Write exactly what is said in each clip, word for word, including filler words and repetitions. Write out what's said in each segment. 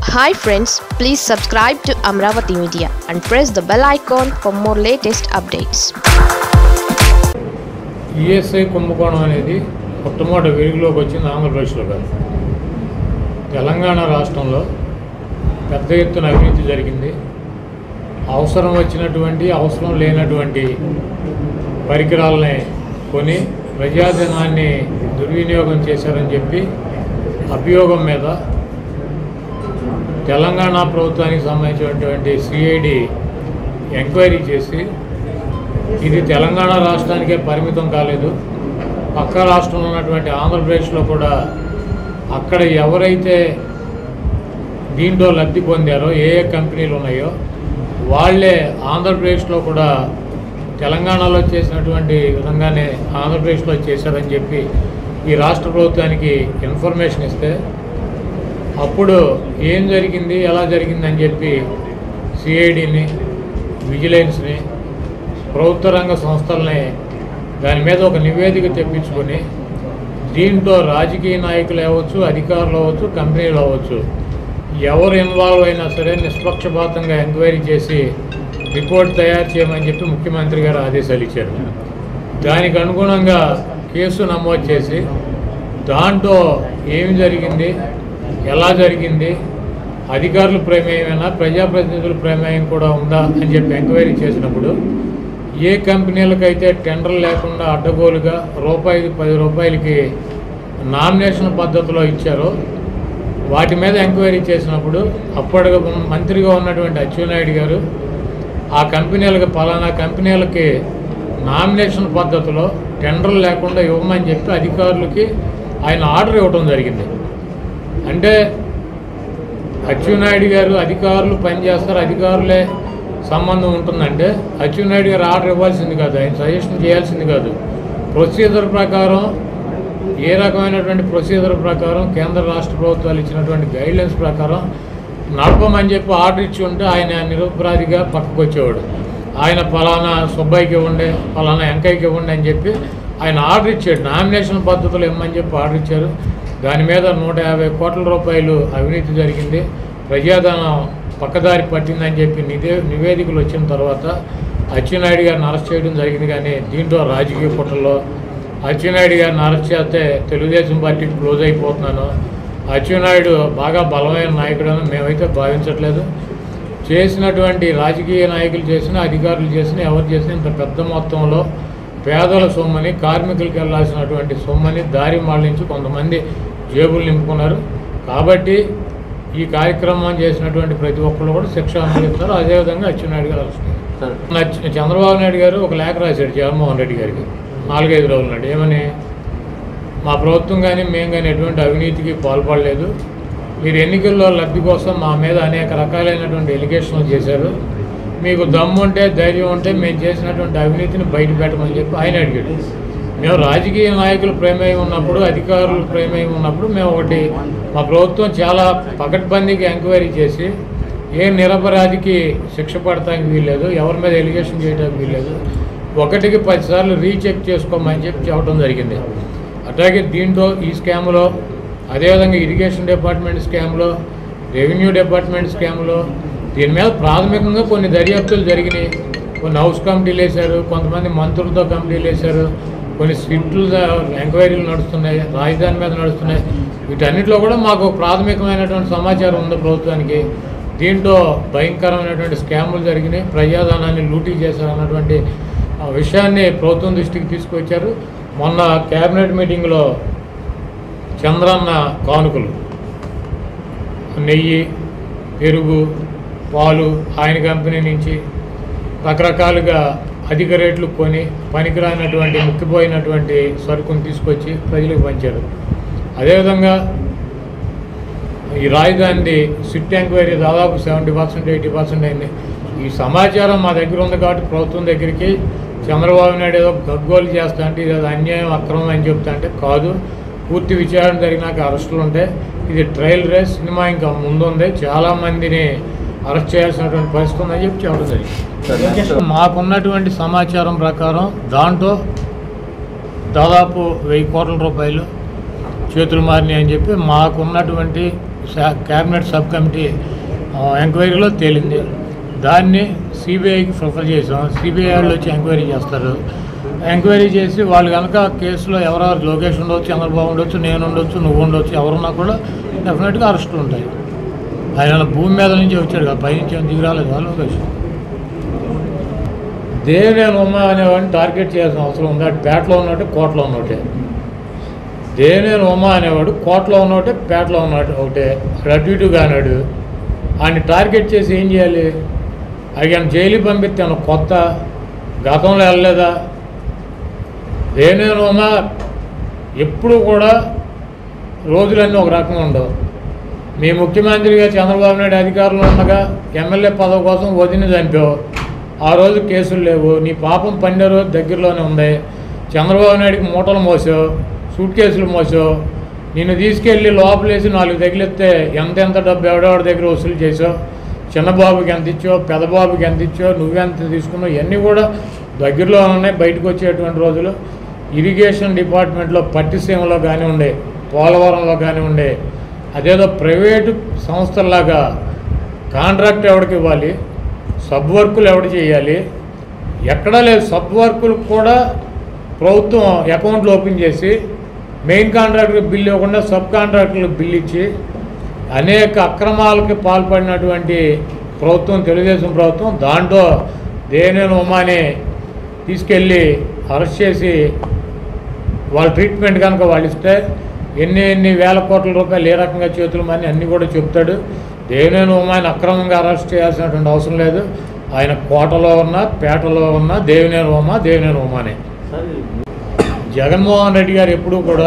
Hi friends, please subscribe to Amravati Media and press the bell icon for more latest updates. E S I కుంభకోణం అనేది మొట్టమొదటి వెలుగులోకి వచ్చింది ఆంధ్రప్రదేశ్లో కాదు, తెలంగాణ రాష్ట్రంలో పెద్ద ఎత్తున అవినీతి జరిగింది. అవసరం వచ్చినటువంటి అవసరం లేనటువంటి పరికరాలని కొని ప్రజాధనాన్ని దుర్వినియోగం చేశారని చెప్పి అభియోగం మీద తెలంగాణ ప్రభుత్వానికి సంబంధించినటువంటి సిఐడి ఎంక్వైరీ చేసి ఇది తెలంగాణ రాష్ట్రానికే పరిమితం కాలేదు, పక్క రాష్ట్రంలో ఉన్నటువంటి ఆంధ్రప్రదేశ్లో కూడా అక్కడ ఎవరైతే దీంట్లో లబ్ధి పొందారో ఏ ఏ కంపెనీలు ఉన్నాయో వాళ్ళే ఆంధ్రప్రదేశ్లో కూడా తెలంగాణలో చేసినటువంటి విధంగానే ఆంధ్రప్రదేశ్లో చేశారని చెప్పి ఈ రాష్ట్ర ప్రభుత్వానికి ఇన్ఫర్మేషన్ ఇస్తే అప్పుడు ఏం జరిగింది ఎలా జరిగిందని చెప్పి సిఐడిని విజిలెన్స్ని ప్రభుత్వ రంగ సంస్థల్ని దాని మీద ఒక నివేదిక తెప్పించుకొని దీంట్లో రాజకీయ నాయకులు అవ్వచ్చు, అధికారులు అవ్వచ్చు, కంపెనీలు అవ్వచ్చు, ఎవరు ఇన్వాల్వ్ అయినా సరే నిష్పక్షపాతంగా ఎంక్వైరీ చేసి రిపోర్ట్ తయారు చేయమని చెప్పి ముఖ్యమంత్రి గారు ఆదేశాలు ఇచ్చారు. దానికి అనుగుణంగా కేసు నమోదు చేసి దాంట్లో ఏమి జరిగింది, ఎలా జరిగింది, అధికారుల ప్రమేయమైనా ప్రజాప్రతినిధుల ప్రమేయం కూడా ఉందా అని చెప్పి ఎంక్వైరీ చేసినప్పుడు ఏ కంపెనీలకైతే టెండర్ లేకుండా అడ్డగోలుగా రూపాయి పది రూపాయలకి నామినేషన్ పద్ధతిలో ఇచ్చారో వాటి మీద ఎంక్వైరీ చేసినప్పుడు అప్పటి మంత్రిగా ఉన్నటువంటి అచ్చెన్నాయుడు గారు ఆ కంపెనీలకు పలానా కంపెనీలకి నామినేషన్ పద్ధతిలో టెండర్ లేకుండా ఇవ్వమని చెప్పి అధికారులకి ఆయన ఆర్డర్ ఇవ్వడం జరిగింది. అంటే అచ్చెన్నాయుడు గారు అధికారులు పనిచేస్తారు, అధికారులే సంబంధం ఉంటుందంటే అచ్చెన్నాయుడు గారు ఆర్డర్ ఇవ్వాల్సింది కాదు, ఆయన సజెషన్ చేయాల్సింది కాదు. ప్రొసీజర్ ప్రకారం ఏ రకమైనటువంటి ప్రొసీజర్ ప్రకారం కేంద్ర రాష్ట్ర ప్రభుత్వాలు ఇచ్చినటువంటి గైడ్లైన్స్ ప్రకారం నడపమని చెప్పి ఆర్డర్ ఇచ్చి ఉంటే ఆయన నిరపరాధిగా పక్కకు వచ్చేవాడు. ఆయన ఫలానా సుబ్బయ్యకి ఇవ్వండి, ఫలానా వెంకయ్యకి ఇవ్వండి అని చెప్పి ఆయన ఆర్డర్ ఇచ్చాడు. నామినేషన్ పద్ధతులు ఇవ్వమని చెప్పి ఆర్డర్ ఇచ్చారు. దాని మీద నూట యాభై కోట్ల రూపాయలు అవినీతి జరిగింది, ప్రజాధనం పక్కదారి పట్టిందని చెప్పి నిదే నివేదికలు వచ్చిన తర్వాత అచ్చెన్నాయుడు గారిని అరెస్ట్ చేయడం జరిగింది. కానీ దీంట్లో రాజకీయ పుట్టల్లో అచ్చెన్నాయుడు గారిని అరెస్ట్ చేస్తే తెలుగుదేశం పార్టీకి క్లోజ్ అయిపోతున్నాను, అచ్చెన్నాయుడు బాగా బలమైన నాయకుడని మేమైతే భావించట్లేదు. చేసినటువంటి రాజకీయ నాయకులు చేసిన, అధికారులు చేసిన, ఎవరు చేసిన ఇంత పెద్ద మొత్తంలో పేదల సొమ్మని, కార్మికులకు వెళ్లాల్సినటువంటి సొమ్మని దారి మళ్లించి కొంతమంది జేబులు నింపుకున్నారు. కాబట్టి ఈ కార్యక్రమం చేసినటువంటి ప్రతి ఒక్కరు కూడా శిక్ష అనుభవిస్తారు. అదేవిధంగా అచ్చెన్నాయుడు గారు అరెస్ట్. చంద్రబాబు నాయుడు గారు ఒక లేఖ రాశాడు జగన్మోహన్ రెడ్డి గారికి నాలుగైదు రోజుల నాడు. ఏమని, మా ప్రభుత్వం కానీ మేము కానీ ఎటువంటి అవినీతికి పాల్పడలేదు, మీరు ఎన్నికల్లో లబ్ధి కోసం మా మీద అనేక రకాలైనటువంటి ఎలిగేషన్లు చేశారు, మీకు దమ్ము ఉంటే ధైర్యం ఉంటే మేము చేసినటువంటి అవినీతిని బయట పెట్టమని చెప్పి ఆయన అడిగాడు. మేము రాజకీయ నాయకుల ప్రమేయం ఉన్నప్పుడు, అధికారుల ప్రమేయం ఉన్నప్పుడు మేము ఒకటి మా ప్రభుత్వం చాలా పకడ్బందీగా ఎంక్వైరీ చేసి ఏ నిరపరాధికి శిక్ష పడటానికి వీల్లేదు, ఎవరి మీద ఎలిగేషన్ చేయడానికి వీల్లేదు, ఒకటికి పదిసార్లు రీచెక్ చేసుకోమని చెప్పి చెప్పడం జరిగింది. అట్లాగే దీంట్లో ఈ స్కామ్లో అదేవిధంగా ఇరిగేషన్ డిపార్ట్మెంట్ స్కామ్లో, రెవెన్యూ డిపార్ట్మెంట్ స్కామ్లో దీని మీద ప్రాథమికంగా కొన్ని దర్యాప్తులు జరిగినాయి. కొన్ని హౌస్ కమిటీలు వేశారు, కొంతమంది మంత్రులతో కమిటీలు వేశారు, కొన్ని స్విట్లు ఎంక్వైరీలు నడుస్తున్నాయి, రాజధాని మీద నడుస్తున్నాయి. వీటన్నిటిలో కూడా మాకు ప్రాథమికమైనటువంటి సమాచారం ఉంది ప్రభుత్వానికి. దీంట్లో భయంకరమైనటువంటి స్కాములు జరిగినాయి, ప్రజాధనాన్ని లూటీ చేశారన్నటువంటి విషయాన్ని ప్రభుత్వం దృష్టికి తీసుకొచ్చారు. మొన్న క్యాబినెట్ మీటింగ్లో చంద్రన్న కానుకలు, నెయ్యి, పెరుగు, పాలు ఆయన కంపెనీ నుంచి రకరకాలుగా అధిక రేట్లు కొని పనికిరానటువంటి ముక్కిపోయినటువంటి సరుకును తీసుకొచ్చి ప్రజలకు పంచారు. అదేవిధంగా ఈ రాజధాని సిట్ ఎంక్వైరీ దాదాపు సెవెంటీ పర్సెంట్ ఎయిటీ పర్సెంట్ అయింది. ఈ సమాచారం మా దగ్గర ఉంది కాబట్టి ప్రభుత్వం దగ్గరికి చంద్రబాబు నాయుడు ఏదో గగ్గోలు చేస్తా అంటే ఇది అన్యాయం, అక్రమం అని చెప్తా అంటే కాదు, పూర్తి విచారణ జరిగినాక అరెస్టులు ఉంటాయి. ఇది ట్రయల్ రేస్, సినిమా ఇంకా ముందుంది, చాలామందిని అరెస్ట్ చేయాల్సినటువంటి పరిస్థితి ఉందని చెప్పి చెప్పడం జరిగింది. మాకున్నటువంటి సమాచారం ప్రకారం దాంట్లో దాదాపు వెయ్యి కోట్ల రూపాయలు చేతులు మారినాయి అని చెప్పి మాకున్నటువంటి క్యాబినెట్ సబ్ కమిటీ ఎంక్వైరీలో తేలింది. దాన్ని సిబిఐకి ప్రిఫర్ చేసాం. సిబిఐ వాళ్ళు వచ్చి ఎంక్వైరీ చేస్తారు. ఎంక్వైరీ చేసి వాళ్ళు కనుక కేసులో ఎవరెవరు లోకేష్ ఉండొచ్చు, చంద్రబాబు ఉండొచ్చు, నేను ఉండొచ్చు, నువ్వు ఉండొచ్చు, ఎవరున్నా కూడా డెఫినెట్గా అరెస్టులు ఉంటాయి. ఆయన భూమి మీద నుంచి వచ్చాడు కదా, పైనుంచి ఏం దిగిరాలేదు వాళ్ళు లోకేష్. దేవినేని ఉమ అనేవాడిని టార్గెట్ చేయాల్సిన అవసరం ఉంది. అటు పేటలో ఉన్నట్టే కోటలో ఉన్నట్టే. దేవినేని ఉమ అనేవాడు కోటలో ఉన్నట్టే పేటలో ఉన్నట్టు ఒకటే. అక్కడ అటు ఇటుగా అన్నాడు. ఆయన్ని టార్గెట్ చేసి ఏం చేయాలి? ఆయన జైలు పంపిస్తాను కొత్త గతంలో వెళ్ళలేదా? దేవినేని ఉమ ఎప్పుడు కూడా రోజులన్నీ ఒక రకంగా ఉండవు. మీ ముఖ్యమంత్రిగా చంద్రబాబు నాయుడు అధికారంలో ఉండగా ఎమ్మెల్యే పదవి కోసం వదిన చంపావు. ఆ రోజు కేసులు లేవు. నీ పాపం పండే రోజు దగ్గరలోనే ఉంది. చంద్రబాబు నాయుడికి మూటలు మోసావు, సూట్ కేసులు మోసావు. నిన్ను తీసుకెళ్ళి లోపలేసి నాలుగు తగిలిస్తే ఎంత ఎంత డబ్బు ఎవడెవడి దగ్గర వసూలు చేసావు, చిన్నబాబుకి ఎంత ఇచ్చావు, పెద్దబాబుకి ఎంత ఇచ్చావు, నువ్వెంత తీసుకున్నావు, ఇవన్నీ కూడా దగ్గరలో ఉన్నాయి. బయటకు వచ్చేటువంటి రోజులు ఇరిగేషన్ డిపార్ట్మెంట్లో పట్టిసీమలో కానివ్వండి, పోలవరంలో కానివ్వండి, అదేదో ప్రైవేటు సంస్థల్లాగా కాంట్రాక్ట్ ఎవరికి ఇవ్వాలి, సబ్ వర్కులు ఎవడు చేయాలి, ఎక్కడా లేదు. సబ్ వర్కులకు కూడా ప్రభుత్వం అకౌంట్లు ఓపెన్ చేసి మెయిన్ కాంట్రాక్టర్కి బిల్లు ఇవ్వకుండా సబ్ కాంట్రాక్టర్లకు బిల్లు ఇచ్చి అనేక అక్రమాలకి పాల్పడినటువంటి ప్రభుత్వం తెలుగుదేశం ప్రభుత్వం. దాంట్లో దేవినేని ఉమాని తీసుకెళ్ళి అరెస్ట్ చేసి వాళ్ళ ట్రీట్మెంట్ కనుక వాళ్ళు ఇస్తే ఎన్ని ఎన్ని వేల కోట్ల రూపాయలు ఏ రకంగా చేతులు మని అన్నీ కూడా చెప్తాడు. దేవినేని ఉమాని అక్రమంగా అరెస్ట్ చేయాల్సినటువంటి అవసరం లేదు. ఆయన కోటలో ఉన్న పేటలో ఉన్న దేవినేని ఉమ దేవినేని ఉమానే. జగన్మోహన్ రెడ్డి గారు ఎప్పుడూ కూడా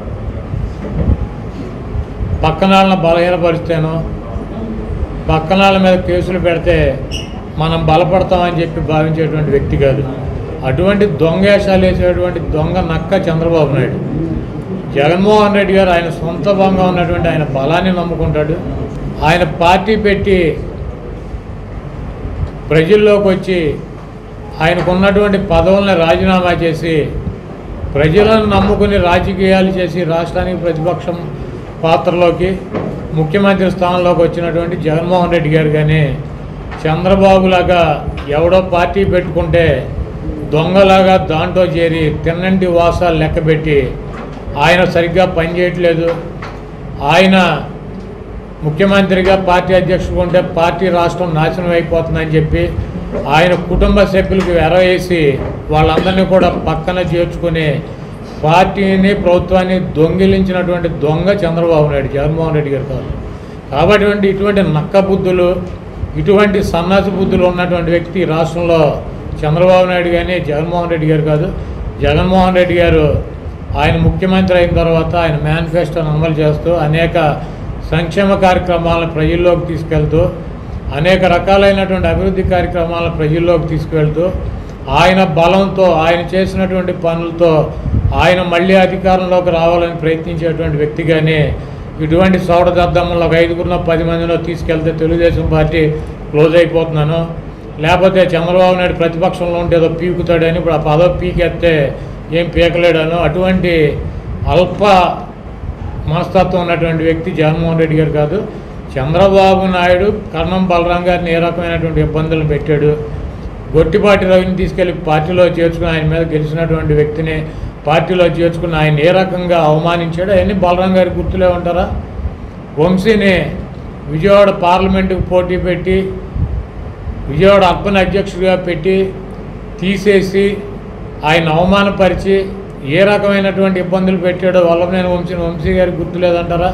పక్కనాళ్ళని బలహీనపరిస్తేనో పక్కనాళ్ళ మీద కేసులు పెడితే మనం బలపడతామని చెప్పి భావించేటువంటి వ్యక్తి కాదు. అటువంటి దొంగేషాలు వేసేటువంటి దొంగ నక్క చంద్రబాబు నాయుడు. జగన్మోహన్ రెడ్డి గారు ఆయన సొంత బలంగా ఉన్నటువంటి ఆయన బలాన్ని నమ్ముకుంటాడు. ఆయన పార్టీ పెట్టి ప్రజల్లోకి వచ్చి ఆయనకు ఉన్నటువంటి పదవులను రాజీనామా చేసి ప్రజలను నమ్ముకుని రాజకీయాలు చేసి రాష్ట్రానికి ప్రతిపక్షం పాత్రలోకి ముఖ్యమంత్రి స్థానంలోకి వచ్చినటువంటి జగన్మోహన్ రెడ్డి గారు కానీ చంద్రబాబులాగా ఎవడో పార్టీ పెట్టుకుంటే దొంగలాగా దాంట్లో చేరి తిన్నంటి వాసాలు లెక్కబెట్టి ఆయన సరిగ్గా పనిచేయట్లేదు, ఆయన ముఖ్యమంత్రిగా పార్టీ అధ్యక్షుడు ఉంటే పార్టీ రాష్ట్రం నాశనం అయిపోతుందని చెప్పి ఆయన కుటుంబ సభ్యులకు ఎరవేసి వాళ్ళందరినీ కూడా పక్కన చేర్చుకుని పార్టీని ప్రభుత్వాన్ని దొంగిలించినటువంటి దొంగ చంద్రబాబు నాయుడు, జగన్మోహన్ రెడ్డి గారు కాదు. కాబట్టి ఇటువంటి నక్క బుద్ధులు, ఇటువంటి సన్నాసి బుద్ధులు ఉన్నటువంటి వ్యక్తి రాష్ట్రంలో చంద్రబాబు నాయుడు కానీ జగన్మోహన్ రెడ్డి గారు కాదు. జగన్మోహన్ రెడ్డి గారు ఆయన ముఖ్యమంత్రి అయిన తర్వాత ఆయన మేనిఫెస్టోను అమలు చేస్తూ అనేక సంక్షేమ కార్యక్రమాలను ప్రజల్లోకి తీసుకెళ్తూ అనేక రకాలైనటువంటి అభివృద్ధి కార్యక్రమాలను ప్రజల్లోకి తీసుకువెళ్తూ ఆయన బలంతో ఆయన చేసినటువంటి పనులతో ఆయన మళ్ళీ అధికారంలోకి రావాలని ప్రయత్నించేటువంటి వ్యక్తిగానే ఇటువంటి సోడ దద్దమ్మలో ఒక ఐదుగురిలో పది మందిలో తీసుకెళ్తే తెలుగుదేశం పార్టీ క్లోజ్ అయిపోతున్నాను, లేకపోతే చంద్రబాబు నాయుడు ప్రతిపక్షంలో ఉంటే ఏదో పీకుతాడని ఇప్పుడు ఆ పదవి పీకెత్తే ఏం పీకలేడను అటువంటి అల్ప మనస్తత్వం ఉన్నటువంటి వ్యక్తి జగన్మోహన్ రెడ్డి గారు కాదు. చంద్రబాబు నాయుడు కర్ణం బలరాం గారిని ఏ రకమైనటువంటి ఇబ్బందులు పెట్టాడు, గొట్టిపాటి రవిని తీసుకెళ్లి పార్టీలో చేర్చుకుని ఆయన మీద గెలిచినటువంటి వ్యక్తిని పార్టీలో చేర్చుకుని ఆయన ఏ రకంగా అవమానించాడు అవన్నీ బలరాం గారి గుర్తులే ఉంటారా? వంశీని విజయవాడ పార్లమెంటుకు పోటీ పెట్టి విజయవాడ అర్బన్ అధ్యక్షుడిగా పెట్టి తీసేసి ఆయన అవమానపరిచి ఏ రకమైనటువంటి ఇబ్బందులు పెట్టాడో వల్లభనేని వంశీ వంశీ గారికి గుర్తులేదంటారా?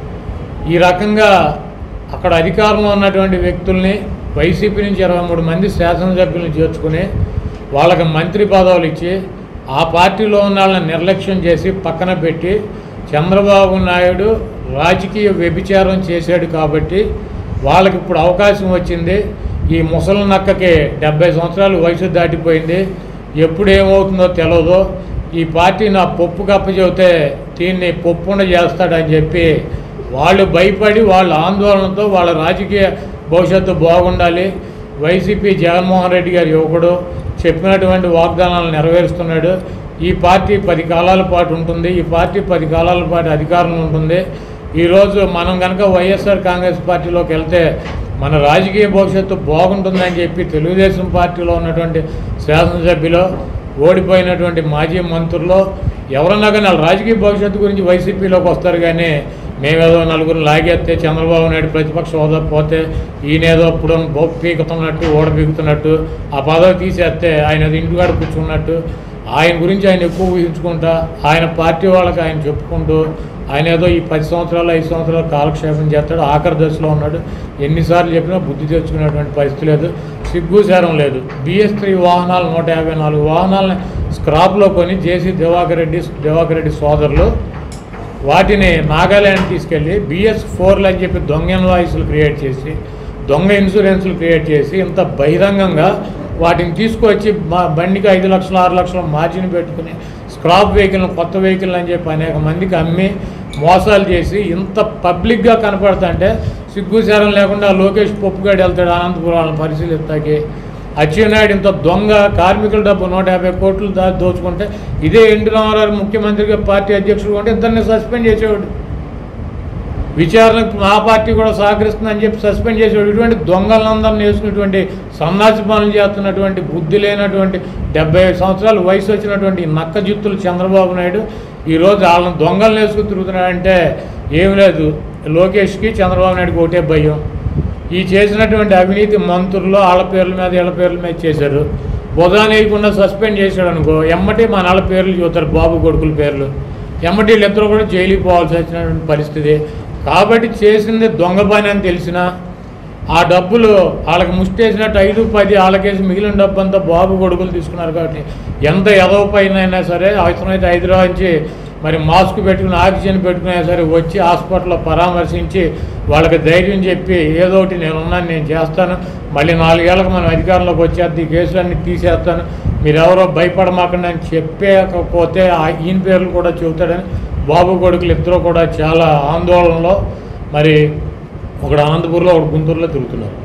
ఈ రకంగా అక్కడ అధికారంలో ఉన్నటువంటి వ్యక్తుల్ని వైసీపీ నుంచి ఇరవై మూడు మంది శాసనసభ్యులను చేర్చుకుని వాళ్ళకి మంత్రి పదవులు ఇచ్చి ఆ పార్టీలో ఉన్న వాళ్ళని నిర్లక్ష్యం చేసి పక్కన పెట్టి చంద్రబాబు నాయుడు రాజకీయ వ్యభిచారం చేశాడు కాబట్టి వాళ్ళకి ఇప్పుడు అవకాశం వచ్చింది. ఈ ముసలి నక్కకి డెబ్బై సంవత్సరాలు వయసు దాటిపోయింది, ఎప్పుడు ఏమవుతుందో తెలియదు, ఈ పార్టీ నా పప్పు కప్ప చెబితే దీన్ని పప్పుండ చేస్తాడని చెప్పి వాళ్ళు భయపడి వాళ్ళ ఆందోళనతో వాళ్ళ రాజకీయ భవిష్యత్తు బాగుండాలి, వైసీపీ జగన్మోహన్ రెడ్డి గారి యువకుడు చెప్పినటువంటి వాగ్దానాలను నెరవేరుస్తున్నాడు, ఈ పార్టీ పది కాలాల పాటు ఉంటుంది, ఈ పార్టీ పది కాలాల పాటు అధికారంలో ఉంటుంది, ఈరోజు మనం కనుక వైఎస్ఆర్ కాంగ్రెస్ పార్టీలోకి వెళ్తే మన రాజకీయ భవిష్యత్తు బాగుంటుందని చెప్పి తెలుగుదేశం పార్టీలో ఉన్నటువంటి శాసనసభ్యులు, ఓడిపోయినటువంటి మాజీ మంత్రులు ఎవరన్నా కానీ వాళ్ళ రాజకీయ భవిష్యత్తు గురించి వైసీపీలోకి వస్తారు. కానీ మేమేదో నలుగురు లాగేస్తే చంద్రబాబు నాయుడు ప్రతిపక్ష హోదా పోతే ఈయనేదో ఇప్పుడు పీకుతున్నట్టు ఓడ పీకుతున్నట్టు ఆ పదవి తీసేస్తే ఆయన ఏదో ఇంటికాడ కూర్చున్నట్టు ఆయన గురించి ఆయన ఎక్కువ ఊహించుకుంటా ఆయన పార్టీ వాళ్ళకి ఆయన చెప్పుకుంటూ ఆయన ఏదో ఈ పది సంవత్సరాలు ఐదు సంవత్సరాలు కాలక్షేపం చేస్తాడు. ఆఖరి దశలో ఉన్నాడు. ఎన్నిసార్లు చెప్పినా బుద్ధి తెచ్చుకునేటువంటి పరిస్థితి లేదు, సిగ్గుసారం లేదు. బిఎస్ త్రీ వాహనాలు నూట యాభై నాలుగు వాహనాలని స్క్రాప్లో కొని జేసీ దివాకర్ రెడ్డి దివాకర్ రెడ్డి సోదరులు వాటిని నాగాల్యాండ్ తీసుకెళ్ళి బిఎస్ ఫోర్లు అని చెప్పి దొంగ ఇన్వాయిస్లు క్రియేట్ చేసి దొంగ ఇన్సూరెన్స్లు క్రియేట్ చేసి ఇంత బహిరంగంగా వాటిని తీసుకొచ్చి బండికి ఐదు లక్షలు ఆరు లక్షల మార్జిన్ పెట్టుకుని స్క్రాప్ వెహికల్ కొత్త వెహికల్ అని చెప్పి అనేక మందికి అమ్మి మోసాలు చేసి ఇంత పబ్లిక్గా కనపడుతుంటే సిగ్గుసారం లేకుండా లోకేష్ పప్పుగాడు వెళ్తాడు అనంతపురాలను పరిశీలిస్తాకి. అచ్చెన్నాయుడు ఇంత దొంగ కార్మికుల డబ్బు నూట యాభై కోట్లు దా దోచుకుంటే ఇదే ఎన్టీ రామారావు ముఖ్యమంత్రిగా పార్టీ అధ్యక్షుడు ఉంటే ఇద్దరిని సస్పెండ్ చేసేవాడు. విచారణకు మా పార్టీ కూడా సహకరిస్తుందని చెప్పి సస్పెండ్ చేసేవాడు. ఇటువంటి దొంగలందరినీ వేసుకున్నటువంటి సన్నాసి పనులు చేస్తున్నటువంటి బుద్ధి లేనటువంటి డెబ్బై ఐదు సంవత్సరాలు వయసు వచ్చినటువంటి నక్క జిత్తులు చంద్రబాబు నాయుడు ఈరోజు వాళ్ళని దొంగలను వేసుకుని తిరుగుతున్నాడంటే ఏమి లేదు. లోకేష్కి చంద్రబాబు నాయుడుకి ఒకటే భయం. ఈ చేసినటువంటి అవినీతి మంత్రులు వాళ్ళ పేర్ల మీద వీళ్ళ పేర్ల మీద చేశారు. బుధా వేయకుండా సస్పెండ్ చేశాడు అనుకో, ఎమ్మటి మన వాళ్ళ పేర్లు చూస్తారు, బాబు కొడుకుల పేర్లు. ఎమ్మటి వీళ్ళిద్దరూ కూడా జైలుకి పోవాల్సి వచ్చినటువంటి పరిస్థితి. కాబట్టి చేసింది దొంగ పని అని తెలిసినా ఆ డబ్బులు వాళ్ళకి ముష్టేసినట్టు ఐదు పది వాళ్ళకేసి మిగిలిన డబ్బు అంతా బాబు కొడుకులు తీసుకున్నారు. కాబట్టి ఎంత ఎదవ పైన అయినా సరే అవసరమైతే హైదరాబాద్ నుంచి మరి మాస్క్ పెట్టుకుని ఆక్సిజన్ పెట్టుకునే సరే వచ్చి హాస్పిటల్లో పరామర్శించి వాళ్ళకి ధైర్యం చెప్పి ఏదో ఒకటి నేను ఉన్నాను, నేను చేస్తాను, మళ్ళీ నాలుగేళ్ళకి మనం అధికారంలోకి వచ్చేది ఈ కేసులన్నీ తీసేస్తాను, మీరెవరో భయపడమాకండి అని చెప్పకపోతే ఈయన పేర్లు కూడా చెబుతాడని బాబు కొడుకులు ఇద్దరు కూడా చాలా ఆందోళనలో మరి ఒకడు అనంతపూర్లో ఒకడు గుంటూరులో తిరుగుతున్నారు.